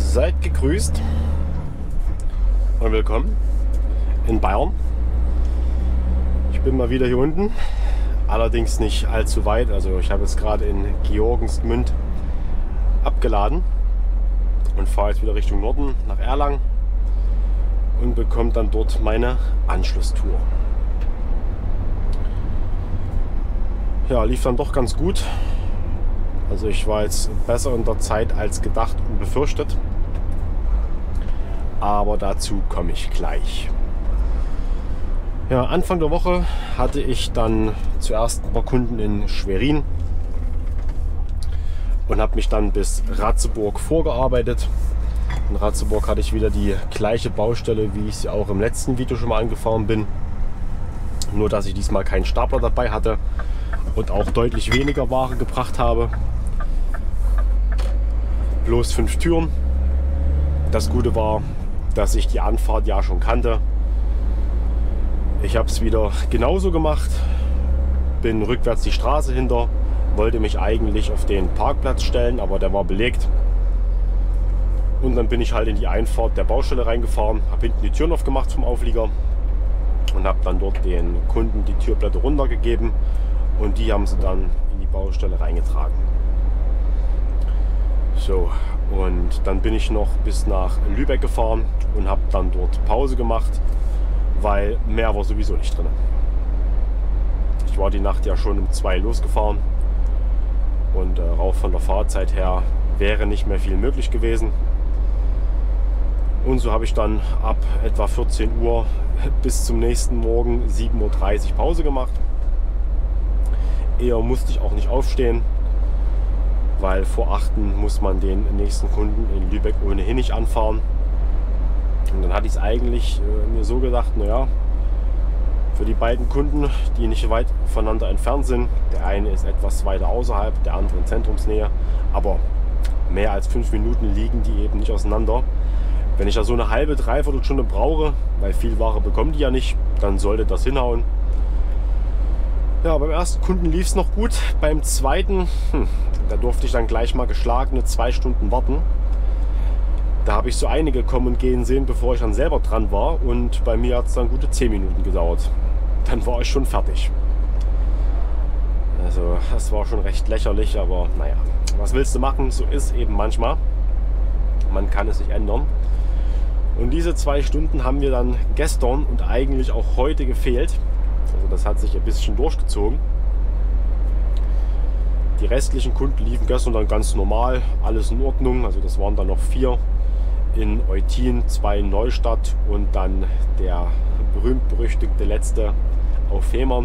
Seid gegrüßt und willkommen in Bayern. Ich bin mal wieder hier unten, allerdings nicht allzu weit. Also ich habe jetzt gerade in Georgensgmünd abgeladen und fahre jetzt wieder Richtung Norden nach Erlangen und bekomme dann dort meine Anschlusstour. Ja, lief dann doch ganz gut. Also ich war jetzt besser in der Zeit als gedacht und befürchtet. Aber dazu komme ich gleich. Ja, Anfang der Woche hatte ich dann zuerst ein paar Kunden in Schwerin und habe mich dann bis Ratzeburg vorgearbeitet. In Ratzeburg hatte ich wieder die gleiche Baustelle, wie ich sie auch im letzten Video schon mal angefahren bin. Nur dass ich diesmal keinen Stapler dabei hatte und auch deutlich weniger Ware gebracht habe. Bloß 5 Türen. Das Gute war, dass ich die Anfahrt ja schon kannte. Ich habe es wieder genauso gemacht. Bin rückwärts die Straße hinter. Wollte mich eigentlich auf den Parkplatz stellen, aber der war belegt. Und dann bin ich halt in die Einfahrt der Baustelle reingefahren. Habe hinten die Türen aufgemacht vom Auflieger. Und habe dann dort den Kunden die Türplatte runtergegeben. Und die haben sie dann in die Baustelle reingetragen. So, und dann bin ich noch bis nach Lübeck gefahren und habe dann dort Pause gemacht, weil mehr war sowieso nicht drin. Ich war die Nacht ja schon um 2 losgefahren und auch von der Fahrzeit her wäre nicht mehr viel möglich gewesen. Und so habe ich dann ab etwa 14 Uhr bis zum nächsten Morgen 7:30 Uhr Pause gemacht. Eher musste ich auch nicht aufstehen, weil vor 8 muss man den nächsten Kunden in Lübeck ohnehin nicht anfahren. Und dann hatte ich es eigentlich mir so gedacht, naja, für die beiden Kunden, die nicht weit voneinander entfernt sind, der eine ist etwas weiter außerhalb, der andere in Zentrumsnähe, aber mehr als 5 Minuten liegen die eben nicht auseinander. Wenn ich da so eine halbe, dreiviertel Stunde brauche, weil viel Ware bekommen die ja nicht, dann sollte das hinhauen. Ja, beim ersten Kunden lief es noch gut. Beim zweiten, da durfte ich dann gleich mal geschlagene 2 Stunden warten. Da habe ich so einige kommen und gehen sehen, bevor ich dann selber dran war. Und bei mir hat es dann gute 10 Minuten gedauert. Dann war ich schon fertig. Also das war schon recht lächerlich, aber naja, was willst du machen? So ist eben manchmal. Man kann es nicht ändern. Und diese 2 Stunden haben mir dann gestern und eigentlich auch heute gefehlt. Also das hat sich ein bisschen durchgezogen. Die restlichen Kunden liefen gestern dann ganz normal, alles in Ordnung. Also das waren dann noch 4 in Eutin, 2 in Neustadt und dann der berühmt-berüchtigte letzte auf Fehmarn.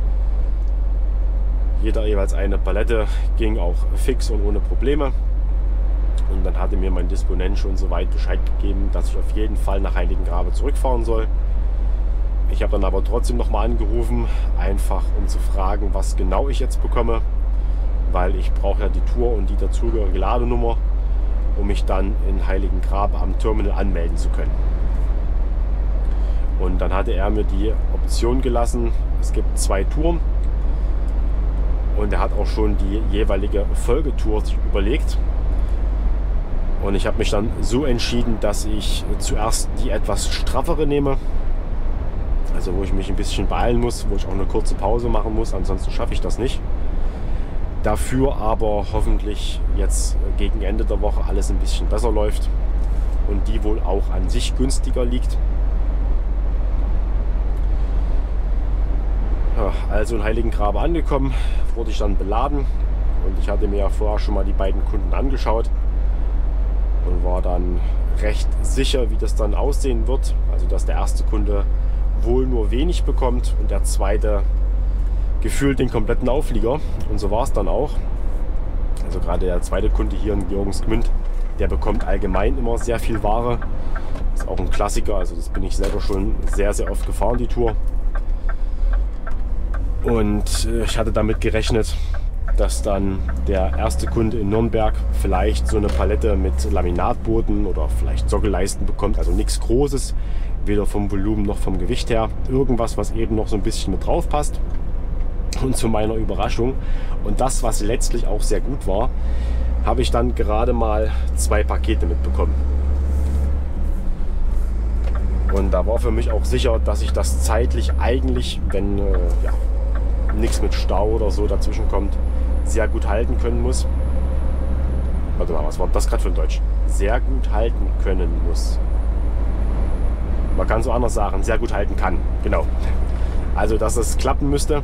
Jeder jeweils eine Palette, ging auch fix und ohne Probleme. Und dann hatte mir mein Disponent schon soweit Bescheid gegeben, dass ich auf jeden Fall nach Heiligengrabe zurückfahren soll. Ich habe dann aber trotzdem nochmal angerufen, einfach um zu fragen, was genau ich jetzt bekomme, weil ich brauche ja die Tour und die dazugehörige Ladenummer, um mich dann in Heiligengrabe am Terminal anmelden zu können. Und dann hatte er mir die Option gelassen, es gibt 2 Touren und er hat auch schon die jeweilige Folgetour sich überlegt. Und ich habe mich dann so entschieden, dass ich zuerst die etwas straffere nehme. Also wo ich mich ein bisschen beeilen muss, wo ich auch eine kurze Pause machen muss, ansonsten schaffe ich das nicht. Dafür aber hoffentlich jetzt gegen Ende der Woche alles ein bisschen besser läuft und die wohl auch an sich günstiger liegt. Ja, also in Heiligengrabe angekommen, wurde ich dann beladen und ich hatte mir ja vorher schon mal die beiden Kunden angeschaut und war dann recht sicher, wie das dann aussehen wird. Also dass der erste Kunde wohl nur wenig bekommt und der zweite gefühlt den kompletten Auflieger. Und so war es dann auch. Also gerade der zweite Kunde hier in Georgensgmünd, der bekommt allgemein immer sehr viel Ware. Ist auch ein Klassiker, also das bin ich selber schon sehr, sehr oft gefahren, die Tour. Und ich hatte damit gerechnet, dass dann der erste Kunde in Nürnberg vielleicht so eine Palette mit Laminatboden oder vielleicht Sockelleisten bekommt. Also nichts Großes, weder vom Volumen noch vom Gewicht her. Irgendwas, was eben noch so ein bisschen mit drauf passt. Und zu meiner Überraschung und das, was letztlich auch sehr gut war, habe ich dann gerade mal 2 Pakete mitbekommen. Und da war für mich auch sicher, dass ich das zeitlich eigentlich, wenn ja, nichts mit Stau oder so dazwischen kommt, sehr gut halten können muss. Warte mal, was war das gerade für ein Deutsch? Sehr gut halten können muss. Man kann so anders sagen, sehr gut halten kann. Genau. Also, dass es klappen müsste.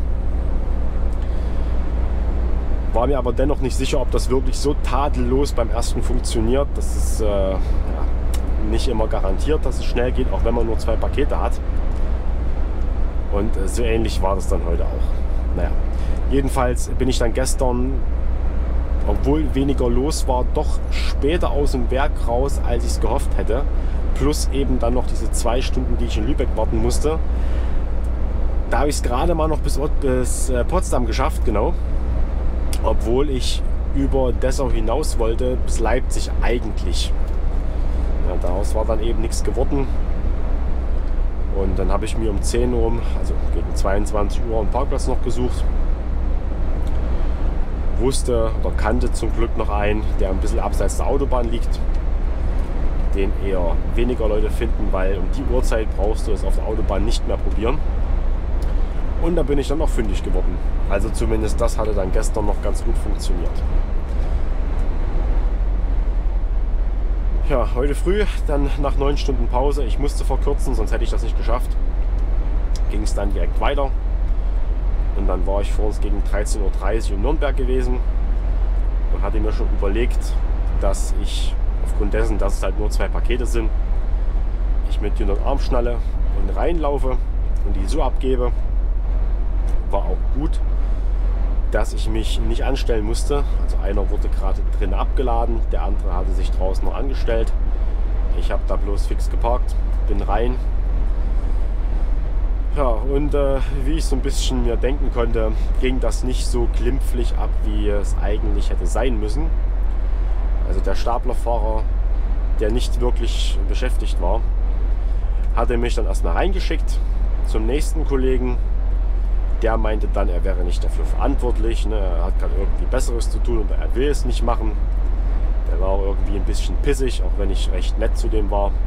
War mir aber dennoch nicht sicher, ob das wirklich so tadellos beim ersten funktioniert. Das ist ja, nicht immer garantiert, dass es schnell geht, auch wenn man nur 2 Pakete hat. Und so ähnlich war das dann heute auch. Naja, jedenfalls bin ich dann gestern, obwohl weniger los war, doch später aus dem Werk raus, als ich es gehofft hätte. Plus eben dann noch diese 2 Stunden, die ich in Lübeck warten musste. Da habe ich es gerade mal noch bis Potsdam geschafft, genau. Obwohl ich über Dessau hinaus wollte, bis Leipzig eigentlich. Ja, daraus war dann eben nichts geworden. Und dann habe ich mir um 10 Uhr, also gegen 22 Uhr, einen Parkplatz noch gesucht. Wusste oder kannte zum Glück noch einen, der ein bisschen abseits der Autobahn liegt. Den eher weniger Leute finden, weil um die Uhrzeit brauchst du es auf der Autobahn nicht mehr probieren. Und da bin ich dann noch fündig geworden. Also zumindest das hatte dann gestern noch ganz gut funktioniert. Ja, heute früh, dann nach 9 Stunden Pause, ich musste verkürzen, sonst hätte ich das nicht geschafft, ging es dann direkt weiter. Und dann war ich vor uns gegen 13:30 Uhr in Nürnberg gewesen und hatte mir schon überlegt, dass ich aufgrund dessen, dass es halt nur 2 Pakete sind, ich mit Jüngern Arm schnalle und reinlaufe und die so abgebe. War auch gut, dass ich mich nicht anstellen musste. Also einer wurde gerade drin abgeladen, der andere hatte sich draußen noch angestellt. Ich habe da bloß fix geparkt, bin rein. Ja, und wie ich so ein bisschen mir denken konnte, ging das nicht so glimpflich ab, wie es eigentlich hätte sein müssen. Also der Staplerfahrer, der nicht wirklich beschäftigt war, hatte mich dann erstmal reingeschickt zum nächsten Kollegen. Der meinte dann, er wäre nicht dafür verantwortlich, ne? Er hat gerade irgendwie Besseres zu tun und er will es nicht machen. Der war irgendwie ein bisschen pissig, auch wenn ich recht nett zu dem war.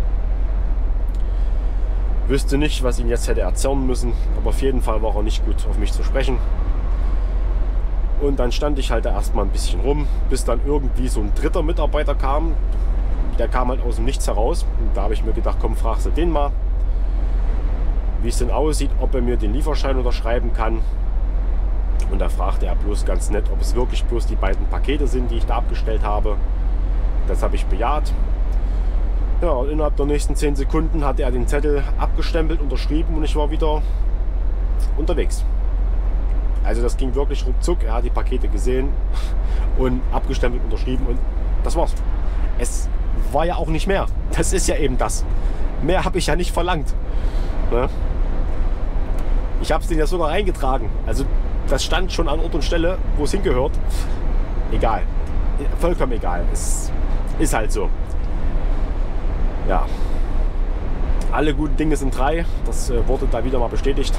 Wüsste nicht, was ihn jetzt hätte erzählen müssen, aber auf jeden Fall war er nicht gut auf mich zu sprechen. Und dann stand ich halt da erstmal ein bisschen rum, bis dann irgendwie so ein dritter Mitarbeiter kam. Der kam halt aus dem Nichts heraus. Und da habe ich mir gedacht, komm, fragst du den mal, wie es denn aussieht, ob er mir den Lieferschein unterschreiben kann. Und da fragte er bloß ganz nett, ob es wirklich bloß die beiden Pakete sind, die ich da abgestellt habe. Das habe ich bejaht. Ja, und innerhalb der nächsten 10 Sekunden hatte er den Zettel abgestempelt, unterschrieben und ich war wieder unterwegs. Also das ging wirklich ruckzuck. Er hat die Pakete gesehen und abgestempelt, unterschrieben und das war's. Es war ja auch nicht mehr. Das ist ja eben das. Mehr habe ich ja nicht verlangt. Ne? Ich habe es denen ja sogar reingetragen. Also das stand schon an Ort und Stelle, wo es hingehört. Egal. Vollkommen egal. Es ist halt so. Ja. Alle guten Dinge sind 3. Das wurde da wieder mal bestätigt.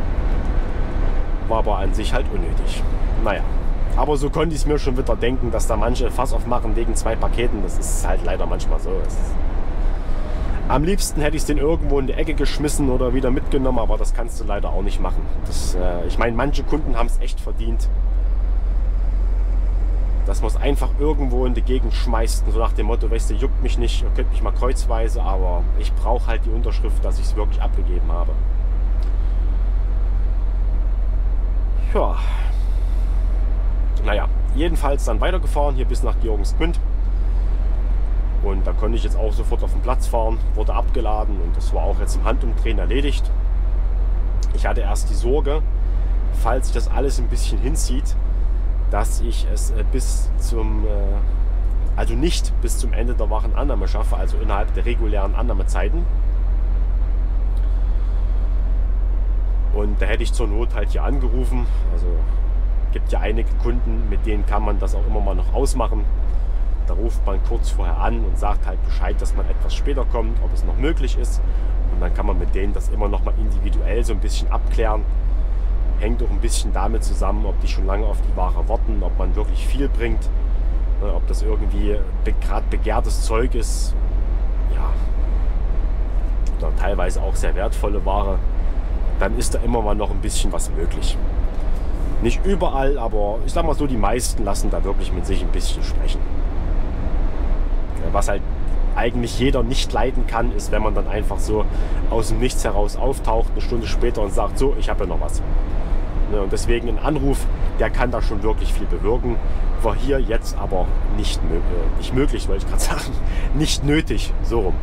War aber an sich halt unnötig. Naja. Aber so konnte ich es mir schon wieder denken, dass da manche Fass aufmachen wegen 2 Paketen. Das ist halt leider manchmal so. Am liebsten hätte ich es den irgendwo in die Ecke geschmissen oder wieder mitgenommen, aber das kannst du leider auch nicht machen. Ich meine, manche Kunden haben es echt verdient, dass man es einfach irgendwo in die Gegend schmeißt. Und so nach dem Motto, weißt du, juckt mich nicht, ihr könnt mich mal kreuzweise, aber ich brauche halt die Unterschrift, dass ich es wirklich abgegeben habe. Ja. Naja, jedenfalls dann weitergefahren, hier bis nach Georgensgmünd. Und da konnte ich jetzt auch sofort auf den Platz fahren, wurde abgeladen und das war auch jetzt im Handumdrehen erledigt. Ich hatte erst die Sorge, falls sich das alles ein bisschen hinzieht, dass ich es also nicht bis zum Ende der Warenannahme schaffe, also innerhalb der regulären Annahmezeiten. Und da hätte ich zur Not halt hier angerufen. Also gibt ja einige Kunden, mit denen kann man das auch immer mal noch ausmachen. Da ruft man kurz vorher an und sagt halt Bescheid, dass man etwas später kommt, ob es noch möglich ist. Und dann kann man mit denen das immer noch mal individuell so ein bisschen abklären. Hängt auch ein bisschen damit zusammen, ob die schon lange auf die Ware warten, ob man wirklich viel bringt. Ob das irgendwie gerade begehrtes Zeug ist, ja, oder teilweise auch sehr wertvolle Ware, dann ist da immer mal noch ein bisschen was möglich. Nicht überall, aber ich sag mal so, die meisten lassen da wirklich mit sich ein bisschen sprechen. Was halt eigentlich jeder nicht leiden kann, ist, wenn man dann einfach so aus dem Nichts heraus auftaucht, eine Stunde später und sagt, so, ich habe ja noch was. Und deswegen ein Anruf, der kann da schon wirklich viel bewirken. War hier jetzt aber nicht möglich, wollte ich gerade sagen, nicht nötig, so rum.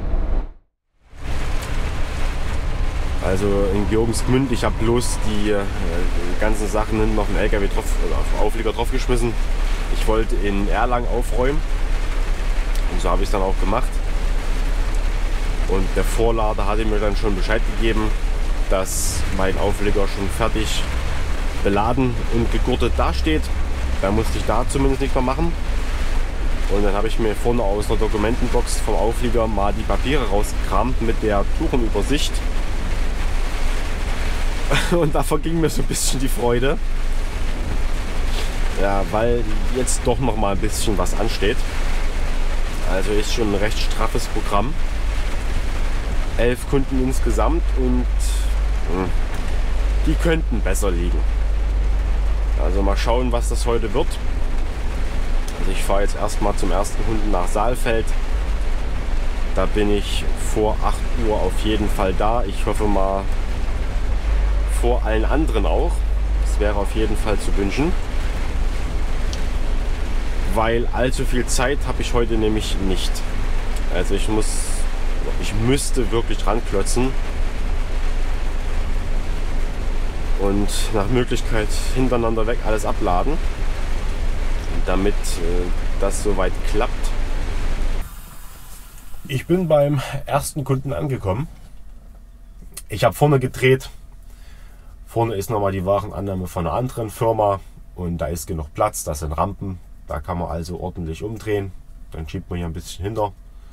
Also in Georgensgmünd, ich habe bloß die ganzen Sachen hinten auf den LKW drauf, oder auf den Auflieger drauf geschmissen. Ich wollte in Erlangen aufräumen und so habe ich es dann auch gemacht. Und der Vorlader hatte mir dann schon Bescheid gegeben, dass mein Auflieger schon fertig beladen und gegurtet dasteht. Da musste ich da zumindest nichts mehr machen. Und dann habe ich mir vorne aus der Dokumentenbox vom Auflieger mal die Papiere rausgekramt mit der Tourenübersicht. Und da verging mir so ein bisschen die Freude. Ja, weil jetzt doch noch mal ein bisschen was ansteht. Also ist schon ein recht straffes Programm. 11 Kunden insgesamt und die könnten besser liegen. Also mal schauen, was das heute wird. Also ich fahre jetzt erstmal zum ersten Kunden nach Saalfeld. Da bin ich vor 8 Uhr auf jeden Fall da. Ich hoffe mal vor allen anderen auch. Das wäre auf jeden Fall zu wünschen. Weil allzu viel Zeit habe ich heute nämlich nicht. Also ich müsste wirklich ranklotzen. Und nach Möglichkeit hintereinander weg alles abladen, damit das soweit klappt. Ich bin beim ersten Kunden angekommen. Ich habe vorne gedreht. Vorne ist nochmal die Warenannahme von einer anderen Firma und da ist genug Platz, das sind Rampen. Da kann man also ordentlich umdrehen. Dann schiebt man hier ein bisschen hinter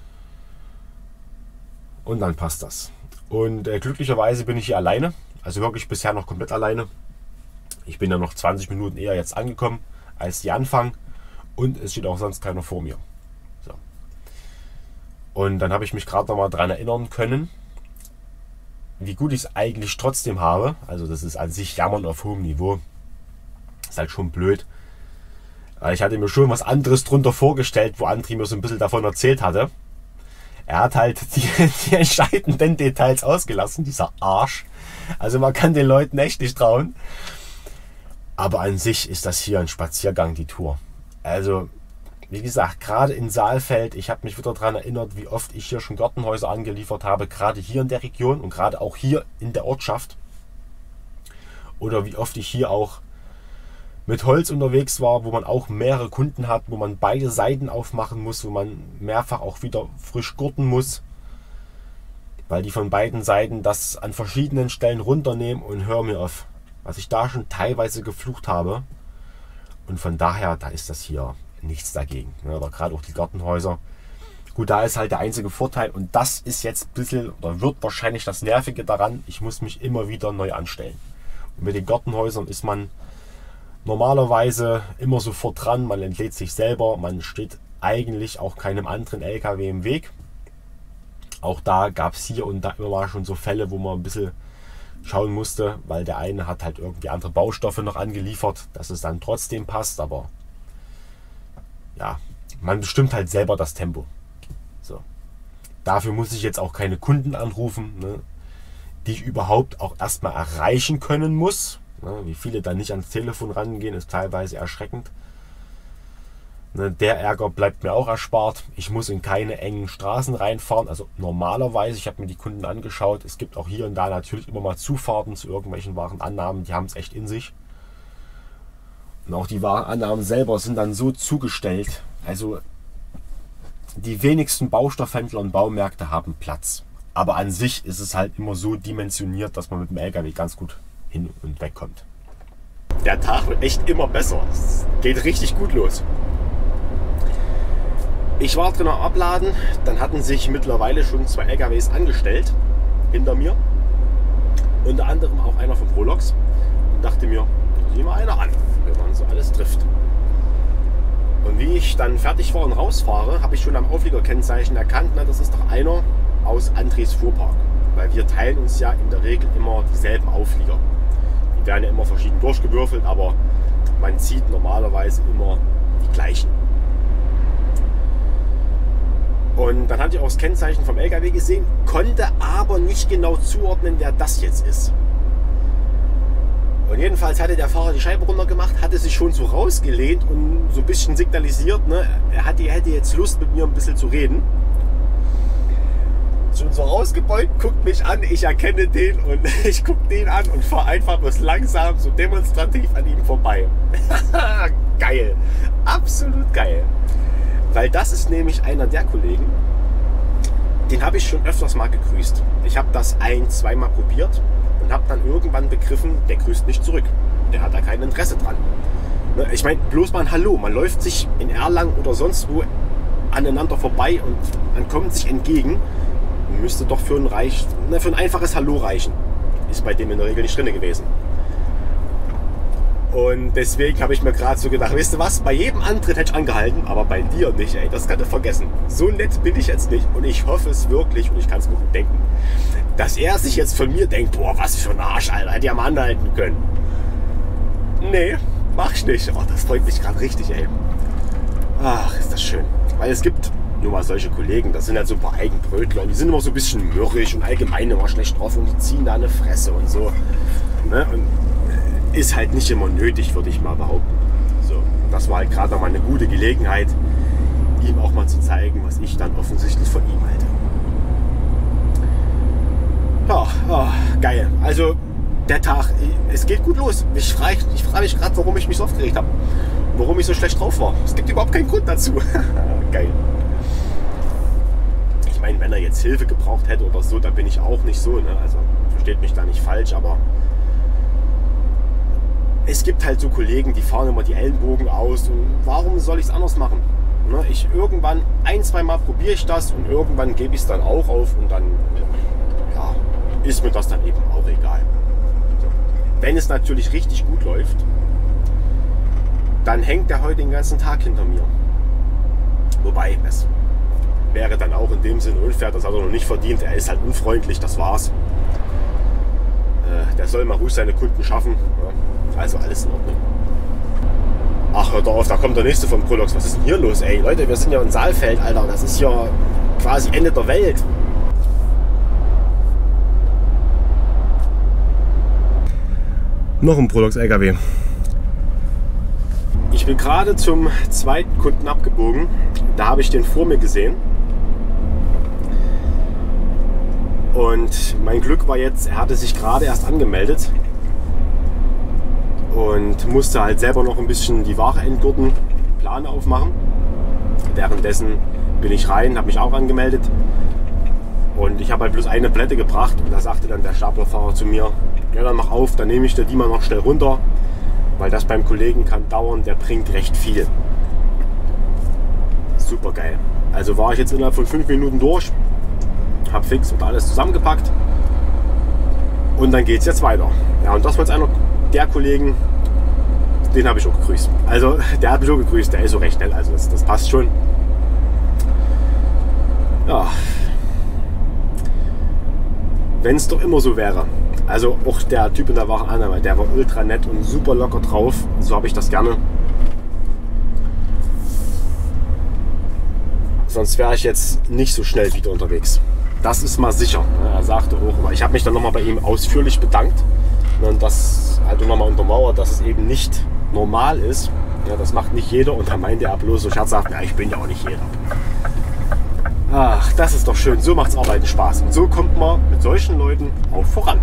und dann passt das. Und glücklicherweise bin ich hier alleine. Also wirklich bisher noch komplett alleine. Ich bin ja noch 20 Minuten eher jetzt angekommen als die Anfang. Und es steht auch sonst keiner vor mir. So. Und dann habe ich mich gerade noch mal daran erinnern können, wie gut ich es eigentlich trotzdem habe. Also das ist an sich Jammern auf hohem Niveau. Ist halt schon blöd. Ich hatte mir schon was anderes drunter vorgestellt, wo André mir so ein bisschen davon erzählt hatte. Er hat halt die entscheidenden Details ausgelassen, dieser Arsch. Also man kann den Leuten echt nicht trauen. Aber an sich ist das hier ein Spaziergang, die Tour. Also, wie gesagt, gerade in Saalfeld, ich habe mich wieder daran erinnert, wie oft ich hier schon Gartenhäuser angeliefert habe, gerade hier in der Region und gerade auch hier in der Ortschaft. Oder wie oft ich hier auch mit Holz unterwegs war, wo man auch mehrere Kunden hat, wo man beide Seiten aufmachen muss, wo man mehrfach auch wieder frisch gurten muss. Weil die von beiden Seiten das an verschiedenen Stellen runternehmen und hör mir auf, was ich da schon teilweise geflucht habe. Und von daher, da ist das hier nichts dagegen. Ja, oder gerade auch die Gartenhäuser. Gut, da ist halt der einzige Vorteil und das ist jetzt ein bisschen, oder wird wahrscheinlich das Nervige daran, ich muss mich immer wieder neu anstellen. Und mit den Gartenhäusern ist man normalerweise immer sofort dran, man entlädt sich selber, man steht eigentlich auch keinem anderen LKW im Weg. Auch da gab es hier und da immer mal schon so Fälle, wo man ein bisschen schauen musste, weil der eine hat halt irgendwie andere Baustoffe noch angeliefert, dass es dann trotzdem passt, aber ja, man bestimmt halt selber das Tempo. So. Dafür muss ich jetzt auch keine Kunden anrufen, ne, die ich überhaupt auch erstmal erreichen können muss. Ne, wie viele da nicht ans Telefon rangehen, ist teilweise erschreckend. Der Ärger bleibt mir auch erspart. Ich muss in keine engen Straßen reinfahren. Also normalerweise, ich habe mir die Kunden angeschaut, es gibt auch hier und da natürlich immer mal Zufahrten zu irgendwelchen Warenannahmen, die haben es echt in sich. Und auch die Warenannahmen selber sind dann so zugestellt. Also die wenigsten Baustoffhändler und Baumärkte haben Platz. Aber an sich ist es halt immer so dimensioniert, dass man mit dem LKW ganz gut hin und weg kommt. Der Tag wird echt immer besser. Es geht richtig gut los. Ich war drin am Abladen, dann hatten sich mittlerweile schon 2 LKWs angestellt hinter mir. Unter anderem auch einer von Prolox. Und dachte mir, sieh mal einer an, wenn man so alles trifft. Und wie ich dann fertig war und rausfahre, habe ich schon am Aufliegerkennzeichen erkannt, na, das ist doch einer aus Andres Fuhrpark. Weil wir teilen uns ja in der Regel immer dieselben Auflieger. Die werden ja immer verschieden durchgewürfelt, aber man zieht normalerweise immer die gleichen. Und dann hatte ich auch das Kennzeichen vom LKW gesehen, konnte aber nicht genau zuordnen, wer das jetzt ist. Und jedenfalls hatte der Fahrer die Scheibe runter gemacht, hatte sich schon so rausgelehnt und so ein bisschen signalisiert, ne, er hätte jetzt Lust, mit mir ein bisschen zu reden. Schon so rausgebeugt, guckt mich an, ich erkenne den und ich gucke den an und fahre einfach bloß langsam, so demonstrativ an ihm vorbei. Geil, absolut geil. Weil das ist nämlich einer der Kollegen, den habe ich schon öfters mal gegrüßt. Ich habe das zweimal probiert und habe dann irgendwann begriffen, der grüßt nicht zurück. Der hat da kein Interesse dran. Ich meine, bloß mal ein Hallo. Man läuft sich in Erlangen oder sonst wo aneinander vorbei und man kommt sich entgegen. Müsste doch für ein einfaches Hallo reichen. Ist bei dem in der Regel nicht drin gewesen. Und deswegen habe ich mir gerade so gedacht, weißt du was, bei jedem Antritt hätte ich angehalten, aber bei dir nicht, ey, das kannst du vergessen. So nett bin ich jetzt nicht und ich hoffe es wirklich, und ich kann es mir gut denken, dass er sich jetzt von mir denkt, boah, was für ein Arsch, Alter, hätte ja mal anhalten können. Nee, mach ich nicht. Oh, das freut mich gerade richtig, ey. Ach, ist das schön. Weil es gibt nur mal solche Kollegen, das sind halt so ein paar Eigenbrötler und die sind immer so ein bisschen mürrisch und allgemein immer schlecht drauf und die ziehen da eine Fresse und so. Ne? Und ist halt nicht immer nötig, würde ich mal behaupten. So, das war halt gerade mal eine gute Gelegenheit, ihm auch mal zu zeigen, was ich dann offensichtlich von ihm halte. Ja, geil. Also der Tag, es geht gut los. Ich frage mich gerade, warum ich mich so aufgeregt habe. Warum ich so schlecht drauf war. Es gibt überhaupt keinen Grund dazu. Geil. Ich meine, wenn er jetzt Hilfe gebraucht hätte oder so, dann bin ich auch nicht so. Ne? Also versteht mich da nicht falsch, aber es gibt halt so Kollegen, die fahren immer die Ellenbogen aus und warum soll ich es anders machen? Ne, irgendwann zwei Mal probiere ich das und irgendwann gebe ich es dann auch auf und dann ja, ist mir das dann eben auch egal. So. Wenn es natürlich richtig gut läuft, dann hängt der heute den ganzen Tag hinter mir. Wobei, es wäre dann auch in dem Sinne unfair, das hat er noch nicht verdient, er ist halt unfreundlich, das war's. Der soll mal ruhig seine Kunden schaffen. Ja. Also alles in Ordnung. Ach, hört auf, da kommt der nächste vom Prolox. Was ist denn hier los, ey? Leute, wir sind ja in Saalfeld, Alter. Das ist ja quasi Ende der Welt. Noch ein Prolox-LKW. Ich bin gerade zum zweiten Kunden abgebogen. Da habe ich den vor mir gesehen. Und mein Glück war jetzt, er hatte sich gerade erst angemeldet. Und musste halt selber noch ein bisschen die Ware entgurten, Plan aufmachen. Währenddessen bin ich rein, habe mich auch angemeldet und ich habe halt bloß eine Plätte gebracht und da sagte dann der Staplerfahrer zu mir, ja dann mach auf, dann nehme ich dir die mal noch schnell runter, weil das beim Kollegen kann dauern, der bringt recht viel. Super geil. Also war ich jetzt innerhalb von 5 Minuten durch, habe fix und alles zusammengepackt und dann geht es jetzt weiter. Ja, und das war jetzt einer der Kollegen, den habe ich auch gegrüßt. Also der hat mich auch gegrüßt, der ist so recht schnell, also das passt schon. Ja. Wenn es doch immer so wäre. Also auch der Typ in der Warenannahme, der war ultra nett und super locker drauf. So habe ich das gerne. Sonst wäre ich jetzt nicht so schnell wieder unterwegs. Das ist mal sicher. Er sagte auch, aber ich habe mich dann nochmal bei ihm ausführlich bedankt. Und das halt nochmal untermauert, dass es eben nicht normal ist. Ja, das macht nicht jeder. Und da meinte er bloß so scherzhaft, ja, ich bin ja auch nicht jeder. Ach, das ist doch schön. So macht's Arbeiten Spaß. Und so kommt man mit solchen Leuten auch voran.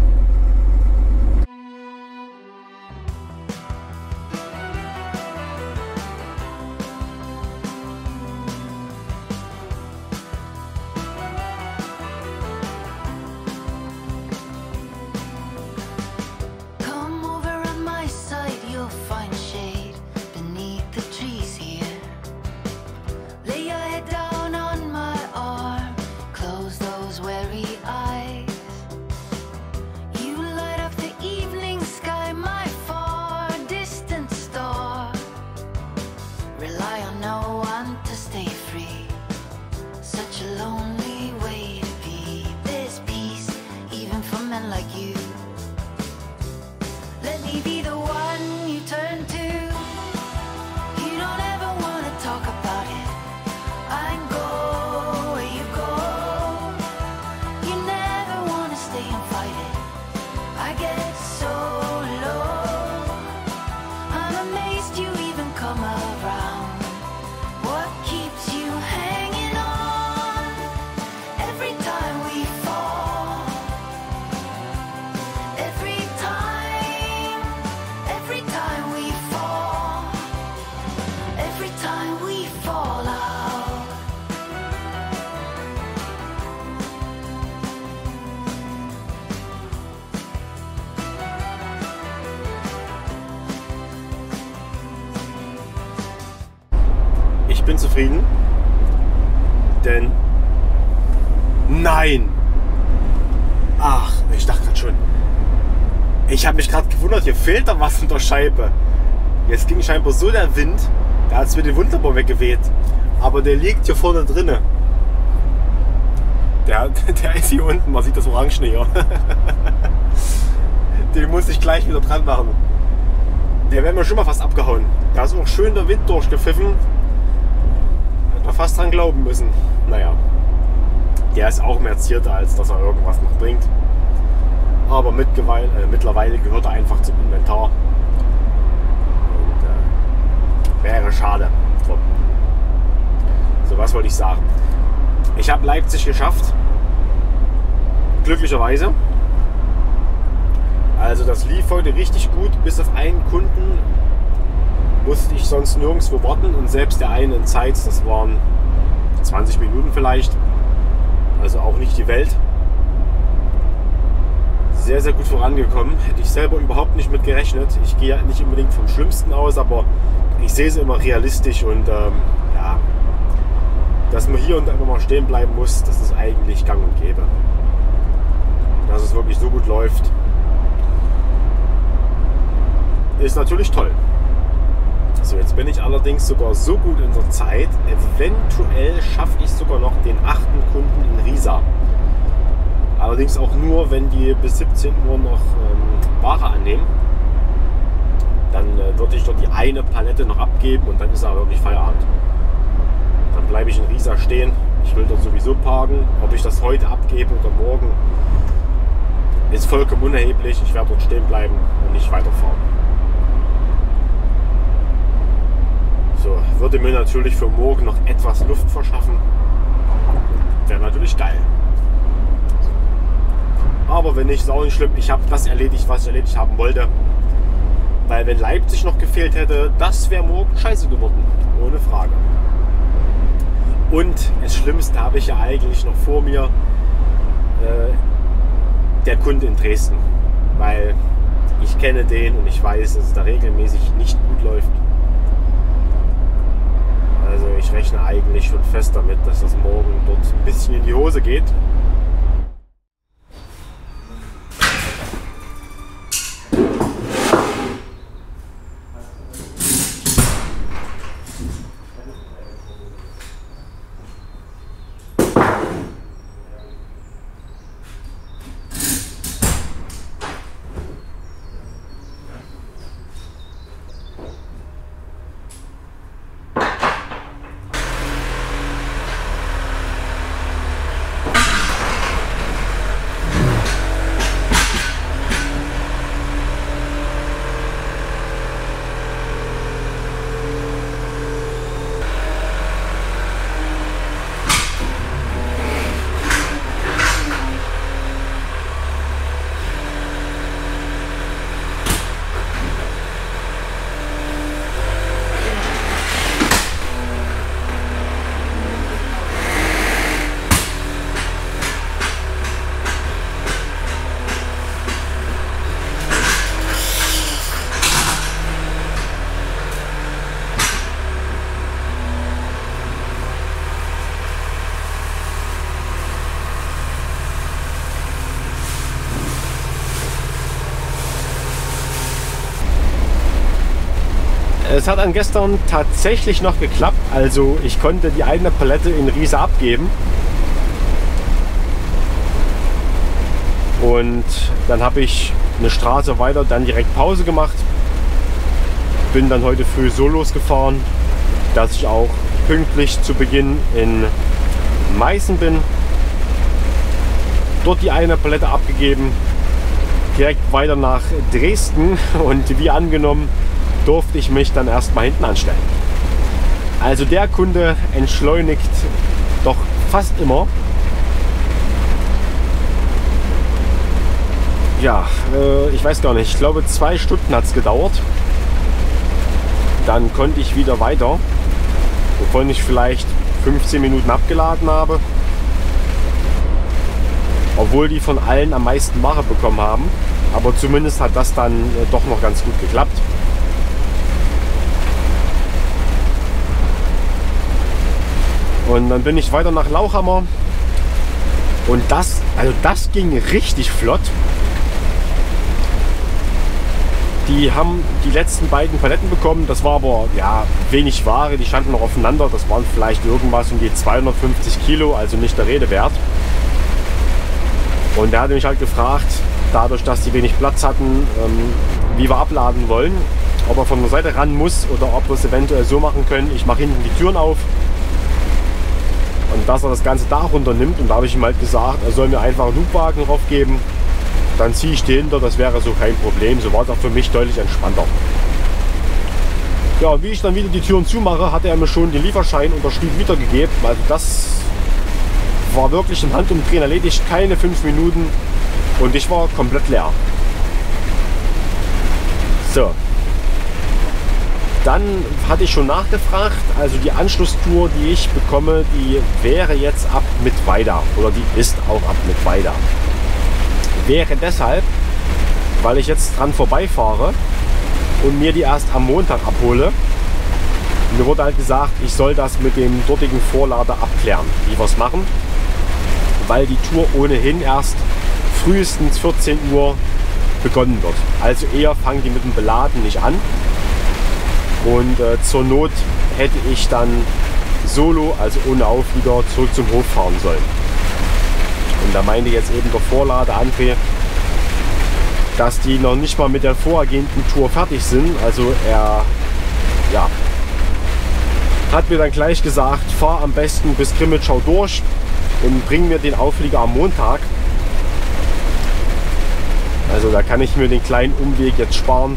zufrieden. Denn nein! Ach, ich dachte gerade schon. Ich habe mich gerade gewundert, hier fehlt da was in der Scheibe. Jetzt ging scheinbar so der Wind, der hat es mir den wunderbar weggeweht. Aber der liegt hier vorne drinne. Der ist hier unten, man sieht das Orange hier. Den muss ich gleich wieder dran machen. Der wäre mir schon mal fast abgehauen. Da ist auch schön der Wind durchgepfiffen. Hätte man fast dran glauben müssen. Naja, der ist auch mehr zierter, als dass er irgendwas noch bringt. Aber mittlerweile gehört er einfach zum Inventar. Und wäre schade drum. So, was wollte ich sagen? Ich habe Leipzig geschafft. Glücklicherweise. Also das lief heute richtig gut. Bis auf einen Kunden musste ich sonst nirgendwo warten. Und selbst der eine in Zeit, das waren 20 Minuten vielleicht. Also auch nicht die Welt. Sehr, sehr gut vorangekommen. Hätte ich selber überhaupt nicht mit gerechnet. Ich gehe ja nicht unbedingt vom Schlimmsten aus, aber ich sehe es immer realistisch und ja, dass man hier und da immer mal stehen bleiben muss, das ist eigentlich gang und gäbe. Dass es wirklich so gut läuft, ist natürlich toll. So, jetzt bin ich allerdings sogar so gut in der Zeit, eventuell schaffe ich sogar noch den 8. Kunden in Riesa. Allerdings auch nur, wenn die bis 17 Uhr noch Ware annehmen. Dann würde ich dort die eine Palette noch abgeben und dann ist aber wirklich Feierabend. Dann bleibe ich in Riesa stehen. Ich will dort sowieso parken. Ob ich das heute abgebe oder morgen, ist vollkommen unerheblich. Ich werde dort stehen bleiben und nicht weiterfahren. So, würde mir natürlich für morgen noch etwas Luft verschaffen. Wäre natürlich geil. Aber wenn nicht, ist auch nicht schlimm. Ich habe das erledigt, was ich erledigt haben wollte. Weil wenn Leipzig noch gefehlt hätte, das wäre morgen scheiße geworden. Ohne Frage. Und das Schlimmste habe ich ja eigentlich noch vor mir. Der Kunde in Dresden. Weil ich kenne den und ich weiß, dass es da regelmäßig nicht gut läuft. Also ich rechne eigentlich schon fest damit, dass das morgen dort ein bisschen in die Hose geht. Es hat dann gestern tatsächlich noch geklappt, also ich konnte die eine Palette in Riesa abgeben. Und dann habe ich eine Straße weiter dann direkt Pause gemacht. Bin dann heute früh so losgefahren, dass ich auch pünktlich zu Beginn in Meißen bin. Dort die eine Palette abgegeben, direkt weiter nach Dresden und wie angenommen durfte ich mich dann erstmal hinten anstellen. Also der Kunde entschleunigt doch fast immer. Ja, ich weiß gar nicht, ich glaube 2 Stunden hat es gedauert. Dann konnte ich wieder weiter, wovon ich vielleicht 15 Minuten abgeladen habe. Obwohl die von allen am meisten Ware bekommen haben. Aber zumindest hat das dann doch noch ganz gut geklappt. Und dann bin ich weiter nach Lauchhammer. Und das ging richtig flott. Die haben die letzten beiden Paletten bekommen. Das war aber ja wenig Ware. Die standen noch aufeinander. Das waren vielleicht irgendwas um die 250 Kilo, also nicht der Rede wert. Und der hatte mich halt gefragt, dadurch, dass die wenig Platz hatten, wie wir abladen wollen. Ob er von der Seite ran muss oder ob wir es eventuell so machen können. Ich mache hinten die Türen auf. Und dass er das ganze Dach runternimmt. Und da habe ich ihm halt gesagt, er soll mir einfach einen Hubwagen drauf geben. Dann ziehe ich den hinter, das wäre so kein Problem. So war es auch für mich deutlich entspannter. Ja, wie ich dann wieder die Türen zumache, hat er mir schon den Lieferschein unterschrieben wiedergegeben. Also das war wirklich im Handumdrehen erledigt, keine 5 Minuten und ich war komplett leer. So. Dann hatte ich schon nachgefragt, also die Anschlusstour, die ich bekomme, die wäre jetzt ab Mittweida oder die ist auch ab Mittweida. Wäre deshalb, weil ich jetzt dran vorbeifahre und mir die erst am Montag abhole. Mir wurde halt gesagt, ich soll das mit dem dortigen Vorlader abklären, wie wir es machen, weil die Tour ohnehin erst frühestens 14 Uhr begonnen wird. Also eher fangen die mit dem Beladen nicht an. Und zur Not hätte ich dann solo, also ohne Auflieger, zurück zum Hof fahren sollen. Und da meinte jetzt eben der Vorlader André, dass die noch nicht mal mit der vorhergehenden Tour fertig sind. Also er hat mir dann gleich gesagt, fahr am besten bis Grimmitschau durch und bring mir den Auflieger am Montag. Also da kann ich mir den kleinen Umweg jetzt sparen,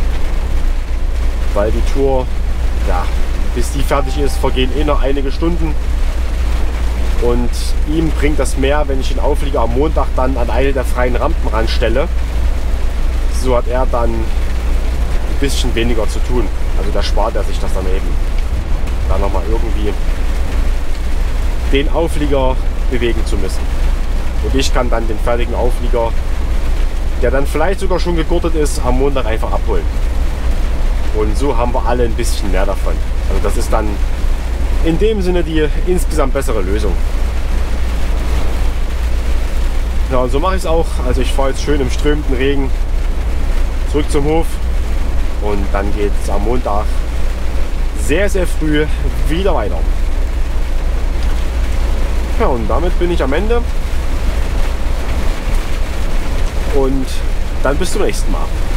weil die Tour, ja, bis die fertig ist, vergehen eh noch einige Stunden. Und ihm bringt das mehr, wenn ich den Auflieger am Montag dann an eine der freien Rampen ranstelle. So hat er dann ein bisschen weniger zu tun. Also da spart er sich das dann eben. Da nochmal irgendwie den Auflieger bewegen zu müssen. Und ich kann dann den fertigen Auflieger, der dann vielleicht sogar schon gegurtet ist, am Montag einfach abholen. Und so haben wir alle ein bisschen mehr davon. Also das ist dann in dem Sinne die insgesamt bessere Lösung. Ja, und so mache ich es auch. Also ich fahre jetzt schön im strömenden Regen zurück zum Hof und dann geht es am Montag sehr, sehr früh wieder weiter. Ja, und damit bin ich am Ende und dann bis zum nächsten Mal.